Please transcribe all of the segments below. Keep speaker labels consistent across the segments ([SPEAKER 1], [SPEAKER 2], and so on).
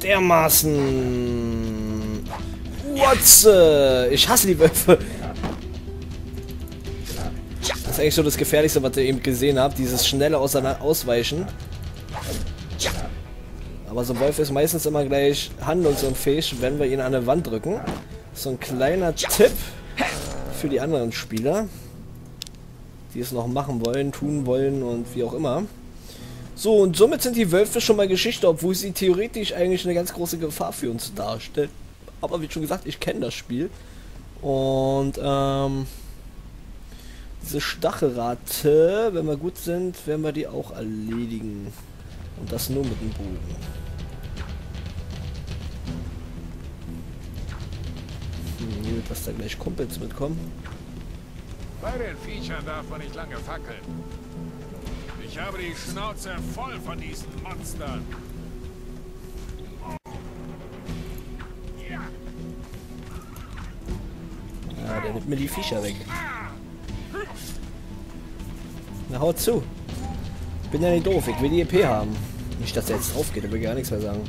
[SPEAKER 1] dermaßen. What's? Ich hasse die Wölfe. Das ist eigentlich so das Gefährlichste, was ihr eben gesehen habt. Dieses schnelle Ausweichen. Aber so ein Wolf ist meistens immer gleich handlungsunfähig, wenn wir ihn an eine Wand drücken. So ein kleiner Tipp für die anderen Spieler, die es noch machen wollen, tun wollen und wie auch immer. So, und somit sind die Wölfe schon mal Geschichte, obwohl sie theoretisch eigentlich eine ganz große Gefahr für uns darstellen. Aber wie schon gesagt, ich kenne das Spiel. Und diese Stachelrate, wenn wir gut sind, werden wir die auch erledigen. Und das nur mit dem Bogen. Dass da gleich Kumpels mitkommen.
[SPEAKER 2] Bei den Viechern darf man nicht lange fackeln. Ich habe die Schnauze voll von diesen Monstern.
[SPEAKER 1] Ja, der nimmt mir die Viecher weg. Na, haut zu. Bin ja nicht doof, ich will die EP haben. Nicht, dass der jetzt aufgeht, der will gar nichts mehr sagen.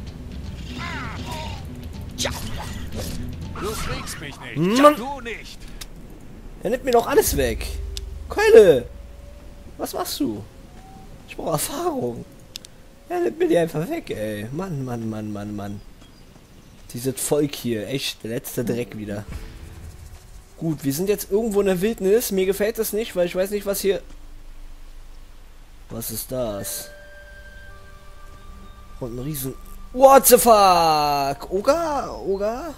[SPEAKER 2] Du kriegst mich nicht.
[SPEAKER 1] Mann.
[SPEAKER 2] Du nicht.
[SPEAKER 1] Er nimmt mir doch alles weg. Keule! Was machst du? Ich brauche Erfahrung. Er nimmt mir die einfach weg, ey. Mann, Mann, Mann, Mann, Mann. Dieses Volk hier. Echt, der letzte Dreck wieder. Gut, wir sind jetzt irgendwo in der Wildnis. Mir gefällt das nicht, weil ich weiß nicht, was hier... Was ist das? Und ein Riesen... What the fuck? Oga? Oga?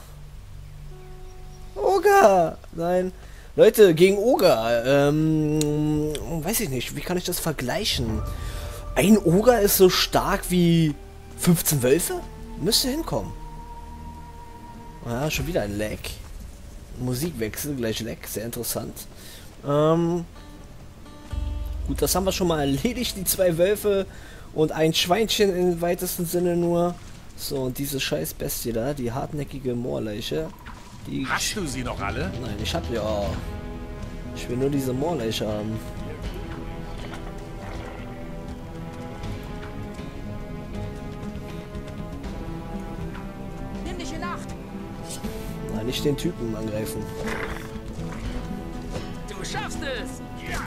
[SPEAKER 1] Oga! Nein. Leute, gegen Oga. Weiß ich nicht. Wie kann ich das vergleichen? Ein Oga ist so stark wie 15 Wölfe? Müsste hinkommen. Ja, schon wieder ein Lag. Musikwechsel, gleich Lag. Sehr interessant. Gut, das haben wir schon mal erledigt. Die 2 Wölfe und ein Schweinchen im weitesten Sinne nur. So, und diese scheiß Bestie da, die hartnäckige Moorleiche. Die
[SPEAKER 2] Hast du sie noch alle?
[SPEAKER 1] Nein, ich hab ja. Ich will nur diese Moorleiche haben.
[SPEAKER 3] Nimm dich in Acht!
[SPEAKER 1] Nein, nicht den Typen angreifen.
[SPEAKER 3] Du schaffst es!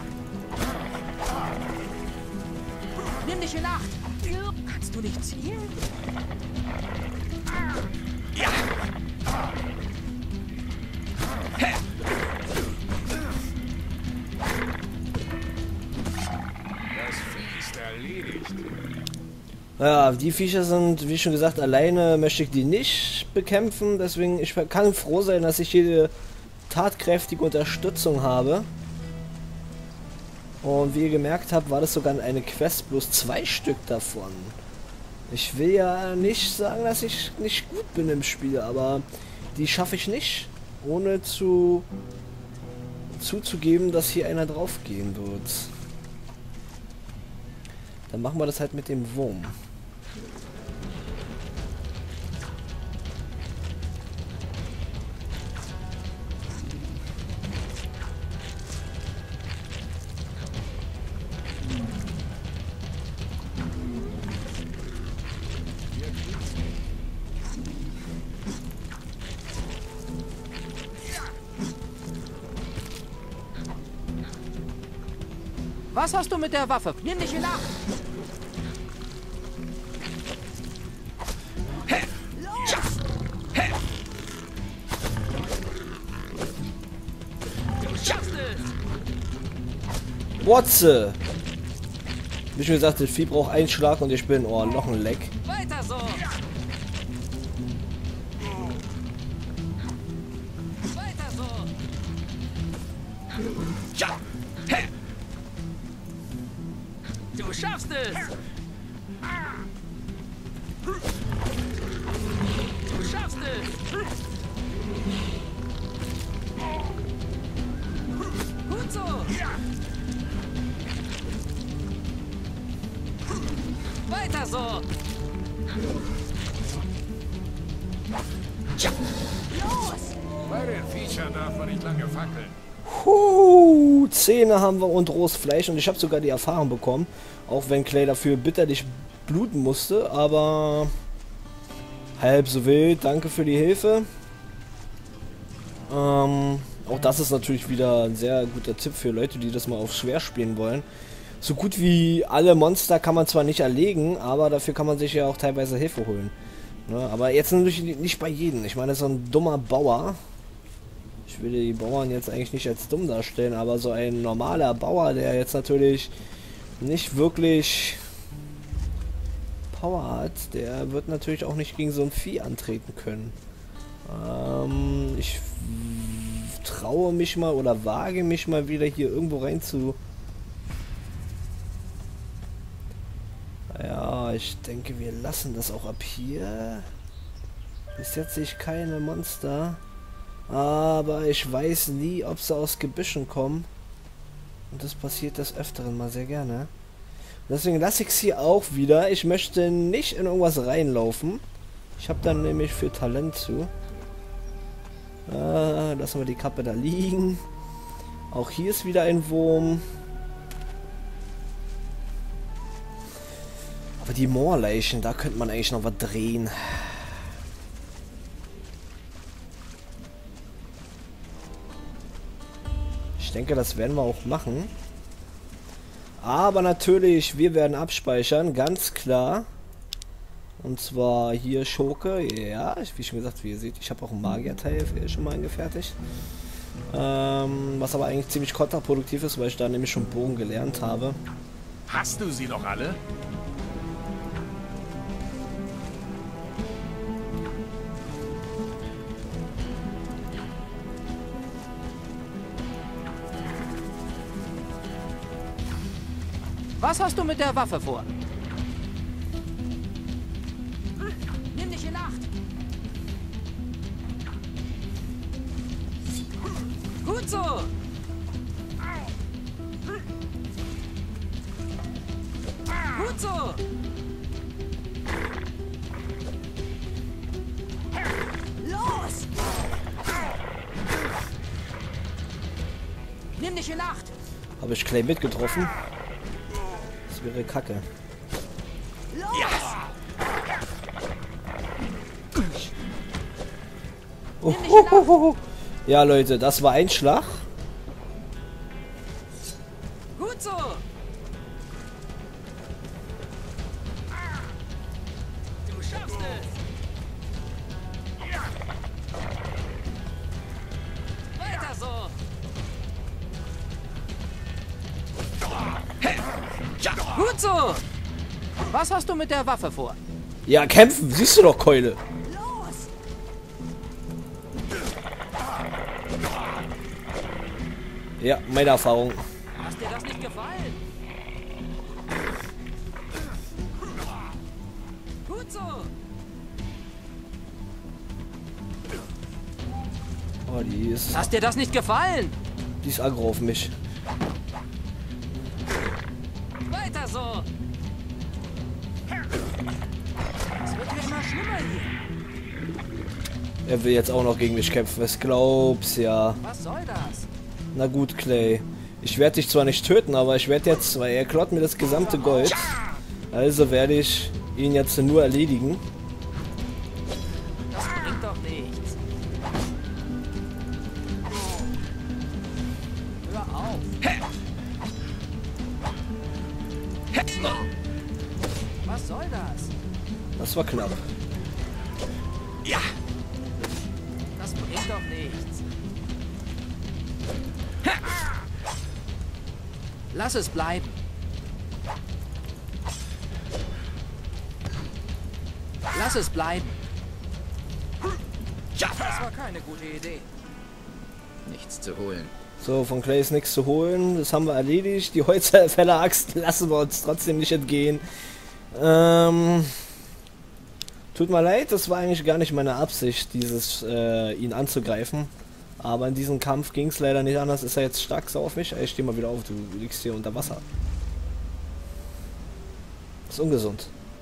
[SPEAKER 3] Nimm dich in Acht! Kannst du nicht zielen?
[SPEAKER 2] Ja. Das Vieh ist erledigt.
[SPEAKER 1] Ja, die Viecher sind, wie schon gesagt, alleine möchte ich die nicht bekämpfen. Deswegen, ich kann froh sein, dass ich hier tatkräftige Unterstützung habe. Und wie ihr gemerkt habt, war das sogar eine Quest, bloß 2 Stück davon. Ich will ja nicht sagen, dass ich nicht gut bin im Spiel, aber die schaffe ich nicht, ohne zuzugeben, dass hier einer drauf gehen wird. Dann machen wir das halt mit dem Wurm.
[SPEAKER 3] Was hast du mit der Waffe? Nimm dich in Acht! Du schaffst es!
[SPEAKER 1] Wotze! Wie schon gesagt, das Vieh braucht einen Schlag und ich bin, oh, noch ein Leck.
[SPEAKER 3] Weiter so! Weiter so!
[SPEAKER 2] Ja.
[SPEAKER 3] Du schaffst es! Du schaffst es! Gut so! Weiter so! Los!
[SPEAKER 2] Bei den Viechern darf man nicht lange fackeln.
[SPEAKER 1] Zähne haben wir und rohes Fleisch und ich habe sogar die Erfahrung bekommen, auch wenn Clay dafür bitterlich bluten musste, aber Halb so wild, danke für die Hilfe. Auch das ist natürlich wieder ein sehr guter Tipp für Leute, die das mal auf schwer spielen wollen. So gut wie alle Monster kann man zwar nicht erlegen, aber dafür kann man sich ja auch teilweise Hilfe holen. Ne? Aber jetzt natürlich nicht bei jedem. Ich meine, so ein dummer Bauer. Ich will die Bauern jetzt eigentlich nicht als dumm darstellen, aber so ein normaler Bauer, der jetzt natürlich nicht wirklich Power hat, der wird natürlich auch nicht gegen so ein Vieh antreten können. Ich traue mich mal oder wage mich mal wieder hier irgendwo rein zu... Ja, ich denke, wir lassen das auch ab hier. Bis jetzt sehe ich keine Monster. Aber ich weiß nie, ob sie aus Gebüschen kommen. Und das passiert des Öfteren mal sehr gerne. Deswegen lasse ich es hier auch wieder. Ich möchte nicht in irgendwas reinlaufen. Ich habe dann nämlich für Talent zu. Lassen wir die Kappe da liegen. Auch hier ist wieder ein Wurm. Aber die Moorleichen, da könnte man eigentlich noch was drehen. Ich denke, das werden wir auch machen. Aber natürlich, wir werden abspeichern, ganz klar. Und zwar hier Schurke, ja, wie schon gesagt, wie ihr seht, ich habe auch einen Magierteil schon mal angefertigt. Was aber eigentlich ziemlich kontraproduktiv ist, weil ich da nämlich schon Bogen gelernt habe.
[SPEAKER 2] Hast du sie noch alle?
[SPEAKER 3] Was hast du mit der Waffe vor? Nimm dich in Acht! Gut so! Gut so! Los! Nimm dich in Acht!
[SPEAKER 1] Habe ich Clay mitgetroffen? Das wäre Kacke. Ja, Leute, das war ein Schlag.
[SPEAKER 3] Gut so. Du schaffst es. Weiter so. Gut so. Was hast du mit der Waffe vor?
[SPEAKER 1] Ja, kämpfen. Siehst du doch, Keule.
[SPEAKER 3] Los.
[SPEAKER 1] Ja, meine Erfahrung.
[SPEAKER 3] Hast dir das nicht gefallen? Gut so.
[SPEAKER 1] Oh, die ist
[SPEAKER 3] Hast dir das nicht gefallen?
[SPEAKER 1] aggro auf mich.
[SPEAKER 3] Weiter so. Es wird ja immer schlimmer hier.
[SPEAKER 1] Er will jetzt auch noch gegen mich kämpfen. Was glaubst ja?
[SPEAKER 3] Was soll das?
[SPEAKER 1] Na gut, Clay. Ich werde dich zwar nicht töten, aber ich werde jetzt, weil er klaut mir das gesamte Gold. Also werde ich ihn jetzt nur erledigen.
[SPEAKER 3] Das bringt doch nichts. Hör auf. Was soll das?
[SPEAKER 1] Das war knapp.
[SPEAKER 2] Ja.
[SPEAKER 3] Das bringt doch nichts. Lass es bleiben. Lass es bleiben.
[SPEAKER 2] Ja.
[SPEAKER 3] Das war keine gute Idee.
[SPEAKER 4] Nichts zu holen.
[SPEAKER 1] So, von Clay ist nichts zu holen. Das haben wir erledigt. Die Holzfäller-Axt lassen wir uns trotzdem nicht entgehen. Tut mir leid, das war eigentlich gar nicht meine Absicht, ihn anzugreifen. Aber in diesem Kampf ging es leider nicht anders. Ist er jetzt stark sauer auf mich? Ich steh mal wieder auf, du liegst hier unter Wasser. Das ist ungesund.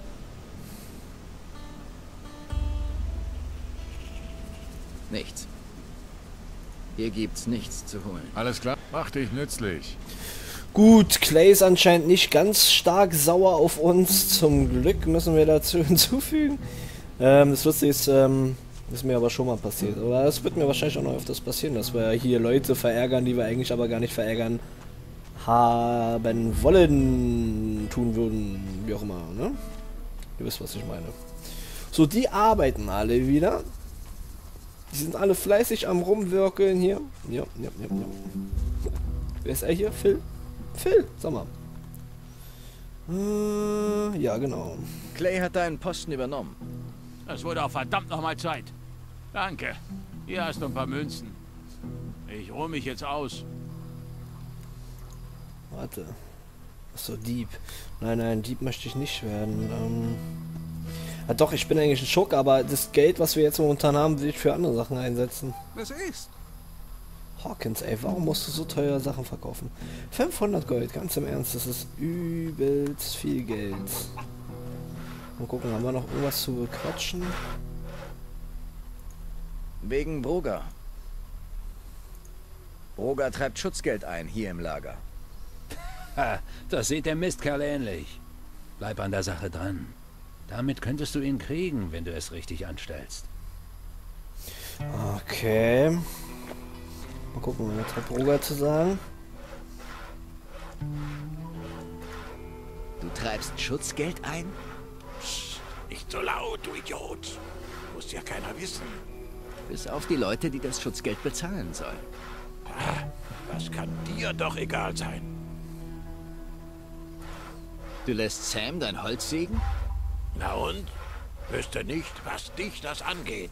[SPEAKER 4] Nichts. Hier gibt's nichts zu holen.
[SPEAKER 2] Alles klar? Mach dich nützlich.
[SPEAKER 1] Gut, Clay ist anscheinend nicht ganz stark sauer auf uns. Zum Glück müssen wir dazu hinzufügen. Das Lustige ist, ist mir aber schon mal passiert. Aber es wird mir wahrscheinlich auch noch öfters passieren, dass wir hier Leute verärgern, die wir eigentlich aber gar nicht verärgern haben wollen, tun würden, wie auch immer, ne? Ihr wisst, was ich meine. So, die arbeiten alle wieder. Die sind alle fleißig am Rumwirkeln hier. Ja. Wer ist er hier? Phil? Phil, sag mal. Ja, genau.
[SPEAKER 4] Clay hat deinen Posten übernommen.
[SPEAKER 2] Es wurde auch verdammt nochmal Zeit. Danke. Hier hast du ein paar Münzen. Ich ruhe mich jetzt aus.
[SPEAKER 1] Warte. Achso, Dieb. Nein, Dieb möchte ich nicht werden. Ja, doch, ich bin eigentlich ein Schock, aber das Geld, was wir jetzt momentan haben, will ich für andere Sachen einsetzen.
[SPEAKER 2] Was ist?
[SPEAKER 1] Hawkins, ey, warum musst du so teure Sachen verkaufen? 500 Gold, ganz im Ernst, das ist übelst viel Geld. Mal gucken, haben wir noch irgendwas zu bequatschen?
[SPEAKER 4] Wegen Broger. Broger treibt Schutzgeld ein, hier im Lager.
[SPEAKER 5] Ha, das sieht der Mistkerl ähnlich. Bleib an der Sache dran. Damit könntest du ihn kriegen, wenn du es richtig anstellst.
[SPEAKER 1] Okay. Mal gucken, was hat Broger zu sagen?
[SPEAKER 4] Du treibst Schutzgeld ein?
[SPEAKER 2] Psst, nicht so laut, du Idiot. Muss ja keiner wissen.
[SPEAKER 4] Bis auf die Leute, die das Schutzgeld bezahlen sollen.
[SPEAKER 2] Das kann dir doch egal sein.
[SPEAKER 4] Du lässt Sam dein Holz sägen?
[SPEAKER 2] Na und? Wüsste nicht, was dich das angeht.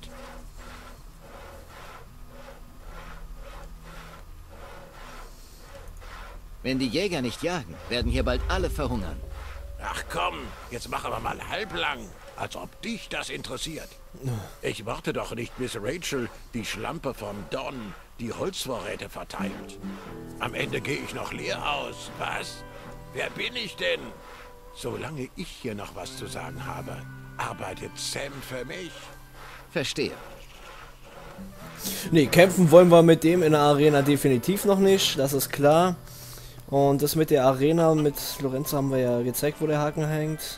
[SPEAKER 4] Wenn die Jäger nicht jagen, werden hier bald alle verhungern.
[SPEAKER 2] Ach komm, jetzt machen wir mal halblang, als ob dich das interessiert. Ich warte doch nicht, bis Rachel, die Schlampe vom Don, die Holzvorräte verteilt. Am Ende gehe ich noch leer aus. Was? Wer bin ich denn? Solange ich hier noch was zu sagen habe, arbeitet Sam für mich.
[SPEAKER 4] Verstehe.
[SPEAKER 1] Nee, kämpfen wollen wir mit dem in der Arena definitiv noch nicht, das ist klar. Und das mit der Arena, mit Lorenzo haben wir ja gezeigt, wo der Haken hängt.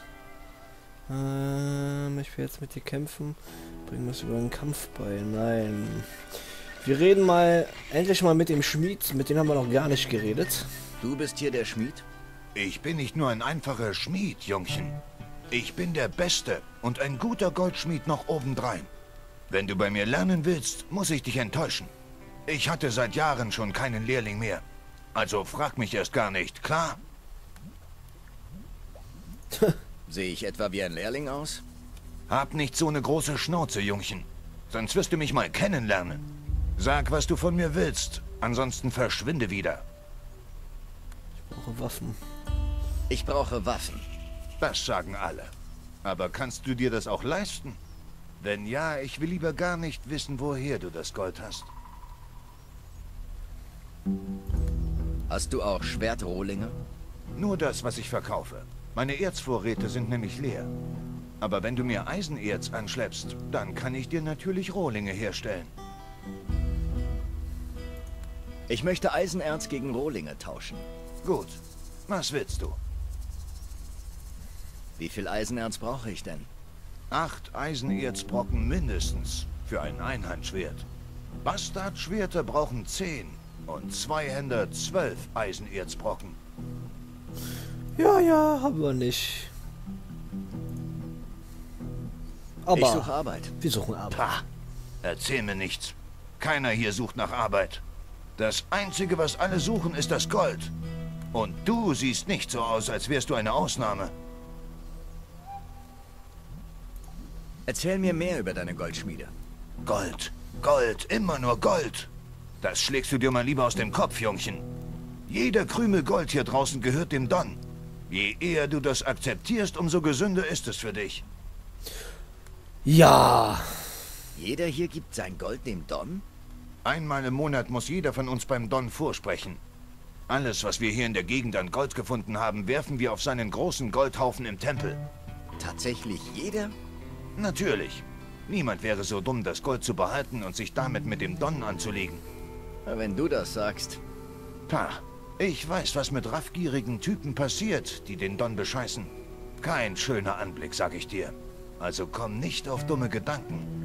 [SPEAKER 1] Ich will jetzt mit dir kämpfen. Bringen wir es über einen Kampf bei. Nein. Wir reden mal, endlich mal mit dem Schmied, mit dem haben wir noch gar nicht geredet.
[SPEAKER 4] Du bist hier der Schmied?
[SPEAKER 6] Ich bin nicht nur ein einfacher Schmied, Jungchen. Ich bin der Beste und ein guter Goldschmied noch obendrein. Wenn du bei mir lernen willst, muss ich dich enttäuschen. Ich hatte seit Jahren schon keinen Lehrling mehr. Also frag mich erst gar nicht, klar?
[SPEAKER 4] Sehe ich etwa wie ein Lehrling aus?
[SPEAKER 6] Hab nicht so eine große Schnauze, Jungchen. Sonst wirst du mich mal kennenlernen. Sag, was du von mir willst. Ansonsten verschwinde wieder.
[SPEAKER 1] Ich brauche Waffen.
[SPEAKER 4] Ich brauche Waffen.
[SPEAKER 6] Das sagen alle. Aber kannst du dir das auch leisten? Wenn ja, ich will lieber gar nicht wissen, woher du das Gold hast.
[SPEAKER 4] Hast du auch Schwertrohlinge?
[SPEAKER 6] Nur das, was ich verkaufe. Meine Erzvorräte sind nämlich leer. Aber wenn du mir Eisenerz anschleppst, dann kann ich dir natürlich Rohlinge herstellen.
[SPEAKER 4] Ich möchte Eisenerz gegen Rohlinge tauschen.
[SPEAKER 6] Gut. Was willst du?
[SPEAKER 4] Wie viel Eisenerz brauche ich denn?
[SPEAKER 6] 8 Eisenerzbrocken mindestens für ein Einhandschwert. Bastardschwerter brauchen 10 und Zweihänder 12 Eisenerzbrocken.
[SPEAKER 1] Ja, haben wir nicht. Aber
[SPEAKER 4] Ich suche Arbeit.
[SPEAKER 1] wir suchen Arbeit.
[SPEAKER 6] Pah, erzähl mir nichts. Keiner hier sucht nach Arbeit. Das Einzige, was alle suchen, ist das Gold. Und du siehst nicht so aus, als wärst du eine Ausnahme.
[SPEAKER 4] Erzähl mir mehr über deine Goldschmiede.
[SPEAKER 6] Gold, Gold, immer nur Gold. Das schlägst du dir mal lieber aus dem Kopf, Jungchen. Jeder Krümel Gold hier draußen gehört dem Don. Je eher du das akzeptierst, umso gesünder ist es für dich.
[SPEAKER 1] Ja.
[SPEAKER 4] Jeder hier gibt sein Gold dem Don?
[SPEAKER 6] Einmal im Monat muss jeder von uns beim Don vorsprechen. Alles, was wir hier in der Gegend an Gold gefunden haben, werfen wir auf seinen großen Goldhaufen im Tempel.
[SPEAKER 4] Tatsächlich jeder?
[SPEAKER 6] Natürlich. Niemand wäre so dumm, das Gold zu behalten und sich damit mit dem Don anzulegen.
[SPEAKER 4] Wenn du das sagst.
[SPEAKER 6] Pah, ich weiß, was mit raffgierigen Typen passiert, die den Don bescheißen. Kein schöner Anblick, sag ich dir. Also komm nicht auf dumme Gedanken.